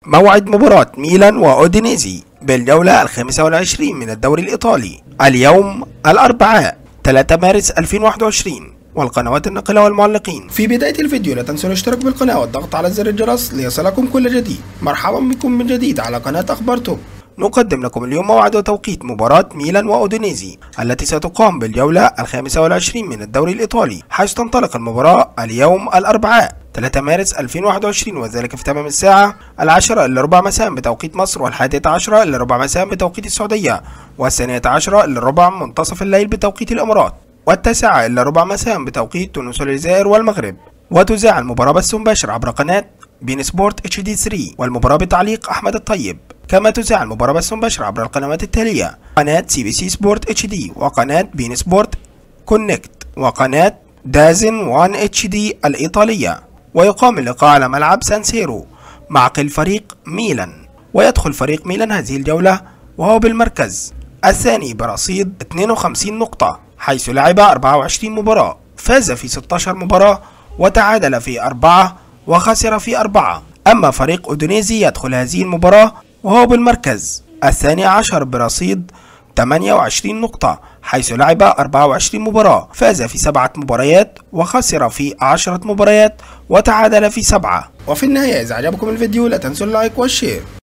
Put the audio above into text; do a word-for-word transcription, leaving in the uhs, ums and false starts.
موعد مباراة ميلان وأودينيزي بالجولة الخامسة والعشرين من الدوري الإيطالي اليوم الأربعاء ثلاثة مارس ألفين وواحد وعشرين. والقنوات الناقلة والمعلقين، في بداية الفيديو لا تنسوا الاشتراك بالقناة والضغط على زر الجرس ليصلكم كل جديد. مرحبا بكم من جديد على قناة أخبار توب. نقدم لكم اليوم موعد وتوقيت مباراة ميلان وأودينيزي التي ستقام بالجولة الخامسة والعشرين من الدوري الإيطالي، حيث تنطلق المباراة اليوم الأربعاء ثلاثة مارس ألفين وواحد وعشرين، وذلك في تمام الساعة العاشرة إلا ربع مساء بتوقيت مصر، والحادية عشرة إلا ربع مساء بتوقيت السعودية، والثانية عشرة إلا ربع منتصف الليل بتوقيت الإمارات، والتاسعة إلا ربع مساء بتوقيت تونس والجزائر والمغرب. وتذاع المباراة بث مباشر عبر قناة بين سبورت اتش دي ثلاثة، والمباراة بتعليق أحمد الطيب. كما تذاع المباراة بث مباشر عبر القنوات التالية: قناة سي بي سي سبورت اتش دي، وقناة بين سبورت كونكت، وقناة دازن واحد اتش دي الإيطالية. ويقام اللقاء على ملعب سان سيرو معقل فريق ميلان. ويدخل فريق ميلان هذه الجولة وهو بالمركز الثاني برصيد اثنين وخمسين نقطة، حيث لعب أربعة وعشرين مباراة، فاز في ستة عشر مباراة وتعادل في أربعة وخسر في أربعة. أما فريق أودينيزي يدخل هذه المباراة وهو بالمركز الثاني عشر برصيد ثمانية وعشرين نقطة، حيث لعب أربعة وعشرين مباراة، فاز في سبعة مباريات وخسر في عشرة مباريات وتعادل في سبعة. وفي النهاية إذا عجبكم الفيديو لا تنسوا اللايك والشير.